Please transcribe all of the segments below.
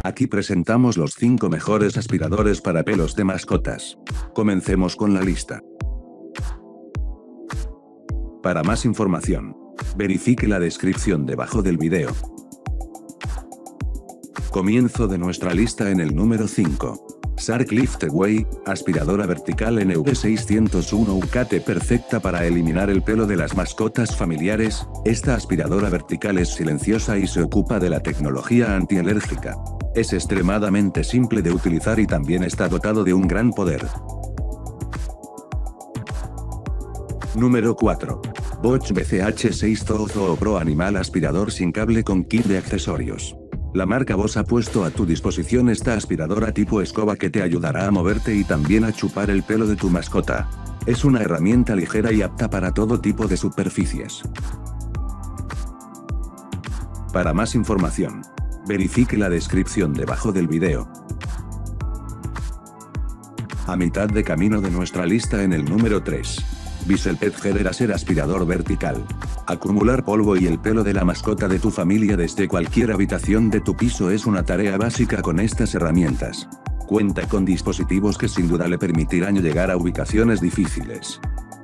Aquí presentamos los 5 mejores aspiradores para pelos de mascotas. Comencemos con la lista. Para más información, verifique la descripción debajo del video. Comienzo de nuestra lista en el número 5. Shark Liftaway, aspiradora vertical NV601 UKT perfecta para eliminar el pelo de las mascotas familiares. Esta aspiradora vertical es silenciosa y se ocupa de la tecnología antialérgica. Es extremadamente simple de utilizar y también está dotado de un gran poder. Número 4. Bosch BCH6 Zozo Pro Animal aspirador sin cable con kit de accesorios. La marca Bosch ha puesto a tu disposición esta aspiradora tipo escoba que te ayudará a moverte y también a chupar el pelo de tu mascota. Es una herramienta ligera y apta para todo tipo de superficies. Para más información, verifique la descripción debajo del video. A mitad de camino de nuestra lista en el número 3. Bissell Pet Laser aspirador vertical. Acumular polvo y el pelo de la mascota de tu familia desde cualquier habitación de tu piso es una tarea básica con estas herramientas. Cuenta con dispositivos que sin duda le permitirán llegar a ubicaciones difíciles.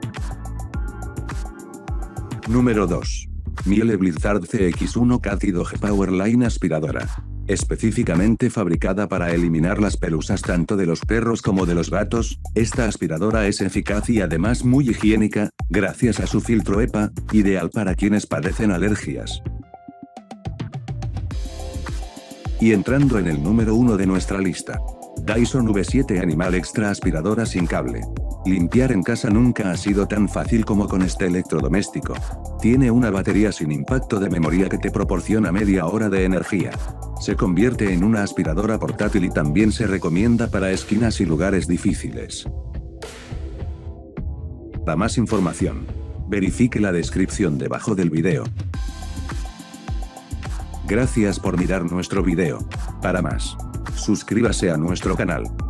Número 2. Miele Blizzard CX1 Cathy Dog Powerline aspiradora. Específicamente fabricada para eliminar las pelusas tanto de los perros como de los gatos, esta aspiradora es eficaz y además muy higiénica, gracias a su filtro EPA, ideal para quienes padecen alergias. Y entrando en el número 1 de nuestra lista. Dyson V7 Animal Extra aspiradora sin cable. Limpiar en casa nunca ha sido tan fácil como con este electrodoméstico. Tiene una batería sin impacto de memoria que te proporciona media hora de energía. Se convierte en una aspiradora portátil y también se recomienda para esquinas y lugares difíciles. Para más información, verifique la descripción debajo del video. Gracias por mirar nuestro video. Para más, suscríbase a nuestro canal.